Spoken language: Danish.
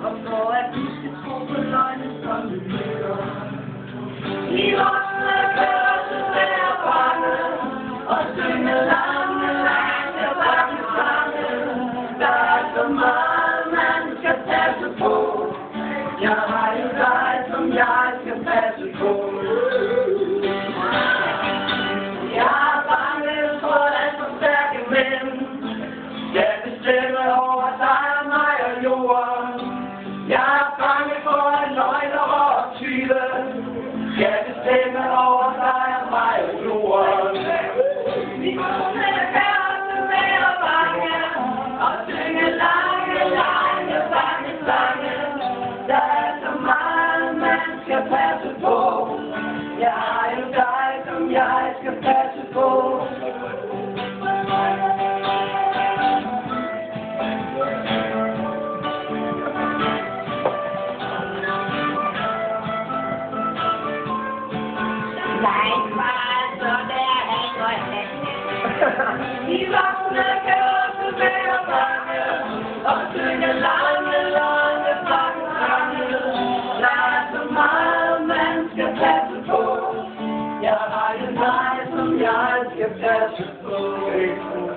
Og for at vi skal tro på løgnen, som vi møder. I voksne kørsel være bange, og synge lange, lange, lange sange. Der er så meget, man skal passe på. Jeg har jo dig, som jeg skal passe på. Jeg er bange for at så stærke mænd. Jeg bestemmer over dig og mig og jorden. Jeg er bange for at løgnere og tyve. Jeg bestemmer over dig og mig og jorden. Vi kunne kæreste være bange og synge lange, lange, lange sange. Der er så meget, man skal passe på. Jeg har jo dig, som jeg skal passe på. Nej, far, så der er noget. De voksne kan også være bange og synge lange, lange, lange sange. Der er så meget, man skal passe på. Jeg har jo dig, som jeg skal passe på.